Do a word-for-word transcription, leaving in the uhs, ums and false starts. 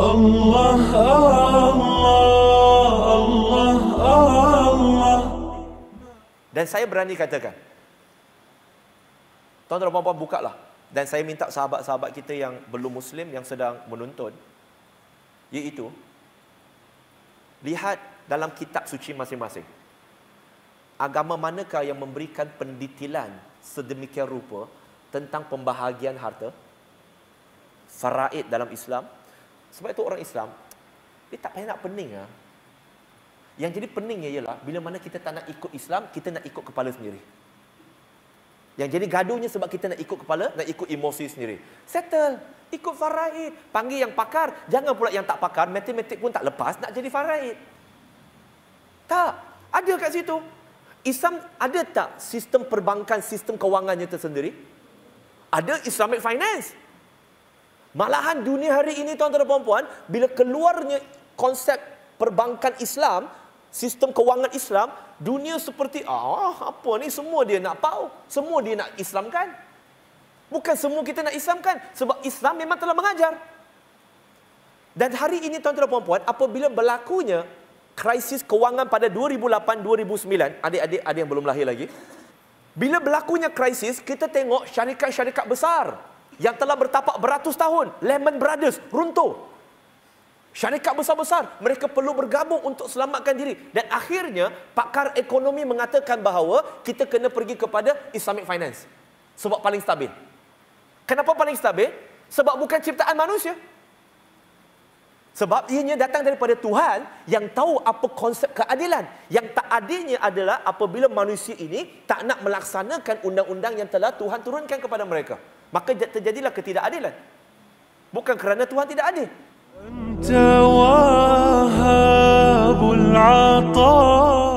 Allah, Allah, Allah, Allah. Dan saya berani katakan, tuan-tuan dan puan-puan, bukalah. Dan saya minta sahabat-sahabat kita yang belum Muslim, yang sedang menonton, iaitu lihat dalam kitab suci masing-masing, agama manakah yang memberikan pendetilan sedemikian rupa tentang pembahagian harta, faraid dalam Islam. Sebab itu orang Islam, dia tak payah nak pening lah. Yang jadi peningnya ialah bila mana kita tak nak ikut Islam, kita nak ikut kepala sendiri. Yang jadi gaduhnya sebab kita nak ikut kepala, nak ikut emosi sendiri. Settle, ikut faraid. Panggil yang pakar, jangan pula yang tak pakar, matematik pun tak lepas nak jadi faraid. Tak, ada kat situ. Islam ada tak sistem perbankan, sistem kewangannya tersendiri? Ada Islamic finance. Malahan dunia hari ini, tuan-tuan dan puan-puan, bila keluarnya konsep perbankan Islam, sistem kewangan Islam, dunia seperti, ah, apa ni, semua dia nak pau, semua dia nak Islamkan. Bukan semua kita nak Islamkan, sebab Islam memang telah mengajar. Dan hari ini, tuan-tuan dan puan-puan, apabila berlakunya krisis kewangan pada dua ribu lapan dua ribu sembilan, adik-adik ada yang belum lahir lagi. Bila berlakunya krisis, kita tengok syarikat-syarikat besar yang telah bertapak beratus tahun, Lehman Brothers, runtuh. Syarikat besar-besar, mereka perlu bergabung untuk selamatkan diri. Dan akhirnya, pakar ekonomi mengatakan bahawa kita kena pergi kepada Islamic finance. Sebab paling stabil. Kenapa paling stabil? Sebab bukan ciptaan manusia. Sebab ianya datang daripada Tuhan yang tahu apa konsep keadilan. Yang tak adilnya adalah apabila manusia ini tak nak melaksanakan undang-undang yang telah Tuhan turunkan kepada mereka. Maka terjadilah ketidakadilan. Bukan kerana Tuhan tidak adil. Anta wahhabul ata.